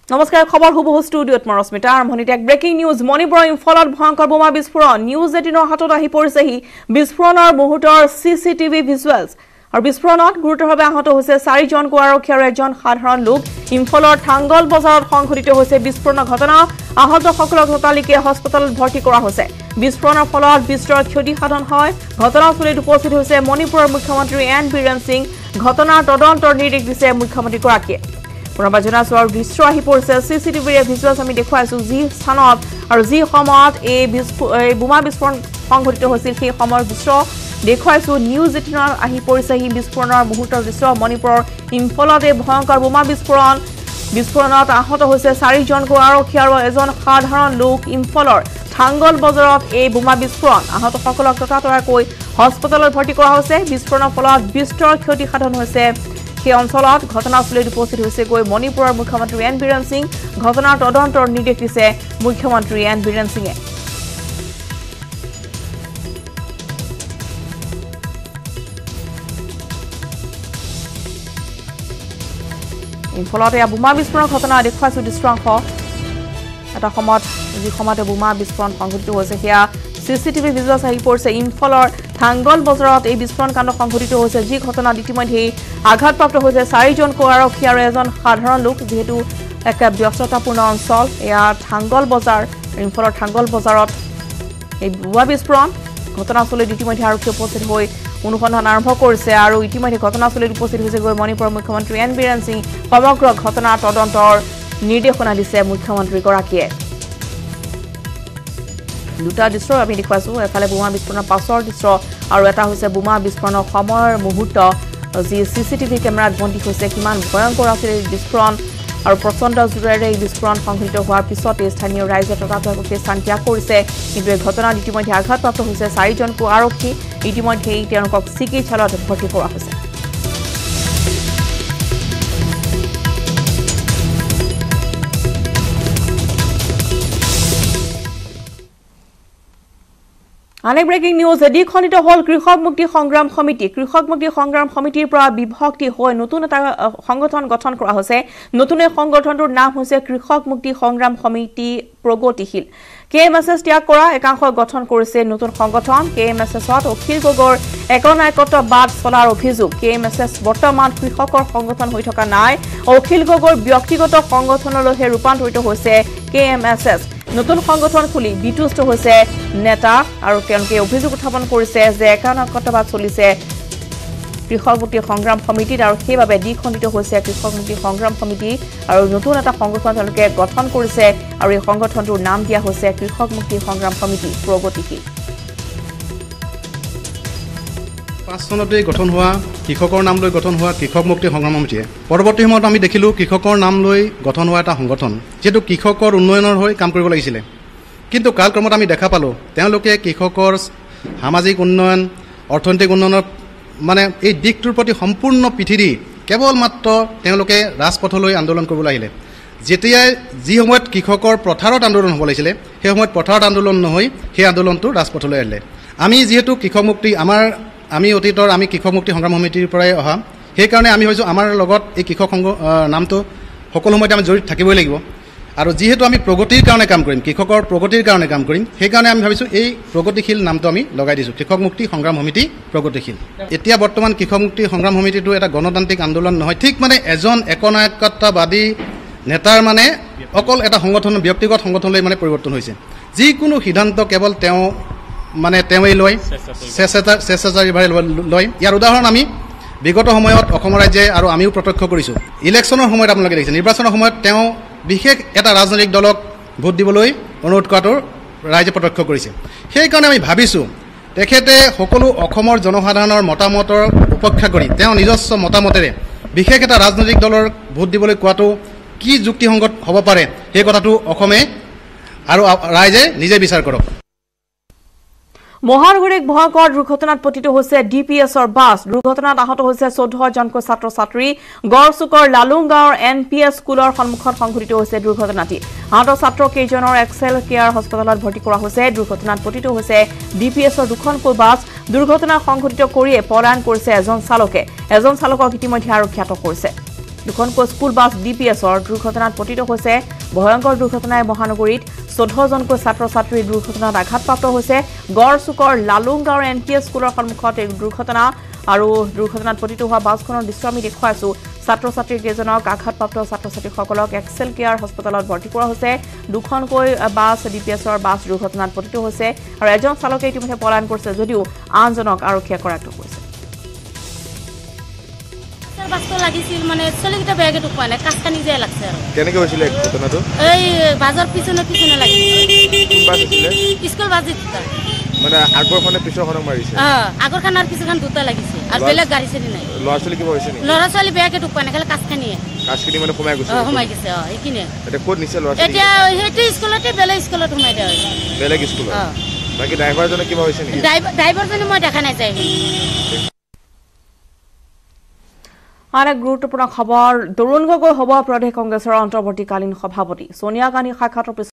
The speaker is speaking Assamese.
নমস্কাৰ খবৰ হুবহু ষ্টুডিঅত মৰস্মিতা আৰম্ভণিতে এক ব্ৰেকিং নিউজ মণিপুৰৰ ইম্ফলত ভয়ংকৰ বোমা বিস্ফোৰণ নিউজ 18ৰ হাতত আহি পৰিছেহি বিস্ফোৰণৰ মুহূৰ্তৰ সিসিটিভি ভিজুৱেলছ আৰু বিস্ফোৰণত গুৰুতৰভাৱে আহত হৈছে 4 জন আৰক্ষী আৰু এজন সাধাৰণ লোক ইম্ফলৰ থাংগল বজাৰত সংঘটিত হৈছে বিস্ফোৰণৰ ঘটনা আহতসকলক ততালিকে হাস্পতালত ভৰ্তি কৰা হৈছে বিস্ফোৰণৰ ফলত বিস্তৰ ক্ষতি সাধন হয় ঘটনাস্থলীত উপস্থিত হৈছে মণিপুৰৰ মুখ্যমন্ত্ৰী এন বীৰেন সিং ঘটনাৰ তদন্তৰ নিৰ্দেশ দিছে মুখ্যমন্ত্ৰী গৰাকীয়ে পুনৰবাজনা সোৱাৰ দৃশ্য আহি পৰিছে সিসিটিভিৰ ভিজুৱেলছ আমি দেখুৱাইছো যি স্থানত আৰু যি সময়ত এই বোমা বিস্ফোৰণ সংঘটিত হৈছিল সেই সময়ৰ দৃশ্য দেখুৱাইছো নিউজ 18ৰ আহি পৰিছে হি বিস্ফোৰণৰ মুহূৰ্তৰ দৃশ্য মণিপুৰৰ ইম্ফলতে ভয়ংকৰ বোমা বিস্ফোৰণত আহত হৈছে 4 জন আৰক্ষী আৰু এজন সাধাৰণ লোক ইম্ফলৰ থাংগল বজাৰত এই বোমা বিস্ফোৰণ আহতসকলক ততাতয়াকৈ হাস্পতালত ভৰ্তি কৰা হৈছে বিস্ফোৰণৰ ফলত বিস্তৰ ক্ষতি সাধন হৈছে সেই অঞ্চলত ঘটনাস্থলীত উপস্থিত হৈছে গৈ মণিপুৰৰ মুখ্যমন্ত্ৰী এন বীৰেন সিং ঘটনাৰ তদন্তৰ নিৰ্দেশ দিছে মুখ্যমন্ত্ৰী এন বীৰেন সিঙে ইম্ফলত বোমা বিস্ফোৰণৰ ঘটনা দেখুৱাইছো দৃশ্যাংশ এটা সময়ত যি সময়তে বোমা বিস্ফোৰণ সংঘটিত হৈছে সেয়া সিসিটিভি ভিজুৱেলছ আহি পৰিছে ইম্ফলৰ থাংগল বজাৰত এই বিস্ফোৰণ কাণ্ড সংঘটিত হৈছে যি ঘটনাত ইতিমধ্যে আঘাতপ্ৰাপ্ত হৈছে 4 জন আৰক্ষী আৰু এজন সাধাৰণ লোক যেহেতু এক ব্যস্ততাপূৰ্ণ অঞ্চল এয়া থাংগল বজাৰ ইম্ফলৰ থাংগল বজাৰত এই বোমা বিস্ফোৰণ ঘটনাস্থলীত ইতিমধ্যে আৰক্ষী উপস্থিত হৈ অনুসন্ধান আৰম্ভ কৰিছে আৰু ইতিমধ্যে ঘটনাস্থলীত উপস্থিত হৈছে গৈ মণিপুৰৰ মুখ্যমন্ত্ৰী এন বীৰেন সিং সমগ্ৰ ঘটনাৰ তদন্তৰ নিৰ্দেশনা দিছে মুখ্যমন্ত্ৰী গৰাকীয়ে দুটা দৃশ্য আমি দেখুৱাইছো এফালে বোমা বিস্ফোৰণৰ পাছৰ দৃশ্য আৰু এটা হৈছে বোমা বিস্ফোৰণৰ সময়ৰ মুহূৰ্ত যি সিসিটিভি কেমেৰাত বন্দী হৈছে কিমান ভয়ংকৰ আছিল এই বিস্ফোৰণ আৰু প্ৰচণ্ড জোৰেৰে এই বিস্ফোৰণ সংঘটিত হোৱাৰ পিছতে স্থানীয় ৰাইজে ততাতয়াকৈ স্থান ত্যাগ কৰিছে কিন্তু এই ঘটনাত ইতিমধ্যে আঘাতপ্ৰাপ্ত হৈছে 4 জন আৰক্ষী ইতিমধ্যে তেওঁলোকক চিকিৎসালয়ত ভৰ্তি কৰা হৈছে আনে ব্ৰেকিং নিউজ এডিখনিত হল কৃষক মুক্তি সংগ্ৰাম সমিতিৰ পৰা বিভক্তি হৈ নতুন এটা সংগঠন গঠন কৰা হৈছে নতুন এই সংগঠনটোৰ নাম হৈছে কৃষক মুক্তি সংগ্ৰাম সমিতি প্ৰগতিশীল কেএমএছএছ ত্যাগ কৰা একাংশ গঠন কৰিছে নতুন সংগঠন কেএমএছএছত অখিল গগৈৰ একনায়কত্ববাদ চলাৰ অভিযোগ কেএমএছএছ বৰ্তমান কৃষকৰ সংগঠন হৈ থকা নাই অখিল গগৈৰ ব্যক্তিগত সংগঠনলৈহে ৰূপান্তৰিত হৈছে কেএমএছএছ নতুন সংগঠন খুলি বিতুষ্ট হৈছে নেতা আৰু তেওঁলোকে অভিযোগ উত্থাপন কৰিছে যে একনায়কত্ববাদ চলিছে কৃষক মুক্তি সংগ্ৰাম সমিতিত আৰু সেইবাবে দ্বিখণ্ডিত হৈছে কৃষক মুক্তি সংগ্ৰাম সমিতি আৰু নতুন এটা সংগঠন তেওঁলোকে গঠন কৰিছে আৰু এই সংগঠনটোৰ নাম দিয়া হৈছে কৃষক মুক্তি সংগ্ৰাম সমিতি প্ৰগতিশীল 5 চনতে গঠন হোৱা কৃষকৰ নাম লৈ গঠন হোৱা কৃষক মুক্তি সংগ্ৰাম সমিতিয়ে পৰৱৰ্তী সময়ত আমি দেখিলোঁ কৃষকৰ নাম লৈ গঠন হোৱা এটা সংগঠন যেটো কৃষকৰ উন্নয়নৰ হৈ কাম কৰিব লাগিছিল কিন্তু কালক্ৰমত আমি দেখা পালোঁ তেওঁলোকে কৃষকৰ সামাজিক উন্নয়ন অৰ্থনৈতিক উন্নয়নৰ মানে এই দিকটোৰ প্ৰতি সম্পূৰ্ণ পিঠিদি কেৱল মাত্ৰ তেওঁলোকে ৰাজপথলৈ আন্দোলন কৰিবলৈ আহিলে যেতিয়াই যি সময়ত কৃষকৰ পথাৰত আন্দোলন হ'ব লাগিছিলে সেই সময়ত পথাৰত আন্দোলন নহয় সেই আন্দোলনটো ৰাজপথলৈ আহিলে আমি যেহেতু কৃষক মুক্তি আমি অতীতৰ আমি কৃষক মুক্তি সংগ্ৰাম সমিতিৰ পৰাই অহা সেইকাৰণে আমি ভাবিছোঁ আমাৰ লগত এই কৃষক নামটো সকলো সময়তে আমি জড়িত থাকিবই লাগিব আৰু যেহেতু আমি প্ৰগতিৰ কাৰণে কাম কৰিম কৃষকৰ প্ৰগতিৰ কাৰণে কাম কৰিম সেইকাৰণে আমি ভাবিছোঁ এই প্ৰগতিশীল নামটো আমি লগাই দিছোঁ কৃষক মুক্তি সংগ্ৰাম সমিতি প্ৰগতিশীল এতিয়া বৰ্তমান কৃষক মুক্তি সংগ্ৰাম সমিতিটো এটা গণতান্ত্ৰিক আন্দোলন নহয় ঠিক মানে এজন একনায়কত্ববাদী নেতাৰ মানে অকল এটা সংগঠন ব্যক্তিগত সংগঠনলৈ মানে পৰিৱৰ্তন হৈছে যিকোনো সিদ্ধান্ত কেৱল তেওঁৱেই লয় স্বেচ্ছাচাৰীভাৱে লয় ইয়াৰ উদাহৰণ আমি বিগত সময়ত অসম ৰাজ্যে আৰু আমিও প্ৰত্যক্ষ কৰিছোঁ ইলেকশ্যনৰ সময়ত আপোনালোকে দেখিছে নিৰ্বাচনৰ সময়ত তেওঁ বিশেষ এটা ৰাজনৈতিক দলক ভোট দিবলৈ অনুৰোধ কৰাটো ৰাইজে প্ৰত্যক্ষ কৰিছে সেইকাৰণে আমি ভাবিছোঁ তেখেতে সকলো অসমৰ জনসাধাৰণৰ মতামতৰ উপেক্ষা কৰি তেওঁ নিজস্ব মতামতেৰে বিশেষ এটা ৰাজনৈতিক দলৰ ভোট দিবলৈ কোৱাটো কি যুক্তিসংগত হ'ব পাৰে সেই কথাটো অসমে আৰু ৰাইজে নিজে বিচাৰ কৰক মহানগৰীত ভয়ংকৰ দুৰ্ঘটনাত পতিত হৈছে ডিপিএছৰ বাছ দুৰ্ঘটনাত আহত হৈছে 14 জনকৈ ছাত্ৰ-ছাত্ৰী গড়চুকৰ লালুং গাঁৱৰ এনপিএছ স্কুলৰ সন্মুখত সংঘটিত হৈছে দুৰ্ঘটনাটি আহত ছাত্ৰ কেইজনৰ এক্সেল কেয়াৰ হাস্পতালত ভৰ্তি কৰা হৈছে দুৰ্ঘটনাত পতিত হৈছে ডিপিএছৰ দুখনকৈ বাছ দুৰ্ঘটনা সংঘটিত কৰিয়ে পলায়ন কৰিছে এজন চালকক ইতিমধ্যে আৰক্ষী আটক কৰিছে দুখনকৈ স্কুল বাছ ডিপিএছৰ দুৰ্ঘটনাত পতিত হৈছে ভয়ংকৰ দুৰ্ঘটনাই মহানগৰীত 14জনকৈ ছাত্ৰ-ছাত্ৰীৰ দুৰ্ঘটনাত আঘাতপ্ৰাপ্ত হৈছে গড়চুকৰ লালুংগাঁৱৰ এনপিএছ স্কুলৰ সন্মুখত এই দুৰ্ঘটনা আৰু দুৰ্ঘটনাত পতিত হোৱা বাছখনৰ দৃশ্য আমি দেখুৱাইছো ছাত্ৰ-ছাত্ৰী কেইজনক আঘাতপ্ৰাপ্ত ছাত্ৰ-ছাত্ৰীসকলক এক্সেল কেয়াৰ হস্পিটেলত ভৰ্তি কৰা হৈছে দুখনকৈ বাছ ডিপিএছৰ বাছ দুৰ্ঘটনাত পতিত হৈছে আৰু এজন চালকে ইতিমধ্যে পলায়ন কৰিছে যদিও আনজনক আৰক্ষীয়ে কৰায়ত্ব কৰিছে বাসটো লাগিছিল মানে চলিকিটা বেগে ঢুক পায় না কাস্তা নিজে লাগছে আর কেনেকে হইছিল এই ঘটনাটো এই বাজার পিছনে লাগিছিল কোন বাস ছিল স্কুল বাস দিতা মানে আগৰখনে পিছৰখনক মাৰিছে আগৰ খান আর পিছৰখান দুটা লাগিছে আর বেলেগ গাড়ি চলি নাই লৰাছলি কিবা হৈছে নি লৰাছলি বেগে ঢুক পায় না খালি কাস্তানিয়ে কাস্কিনি মানে সোমাই গৈছে সোমাই গৈছে এইকিনে এটা কোড নিছে লৰাছলি এতিয়া হেটি স্কুলতে বেলেগ স্কুলত সোমাই দিয়া হৈছে বেলেগ স্কুলত বাকি ড্ৰাইভাৰজনে কিবা হৈছে নি ড্ৰাইভাৰজনে মই দেখা নাই যায় আন এক গুৰুত্বপূৰ্ণ খবৰ তৰুণ গগৈ হ'ব প্ৰদেশ কংগ্ৰেছৰ অন্তৰ্বৰ্তীকালীন সভাপতি সোনিয়া গান্ধী সাক্ষাতৰ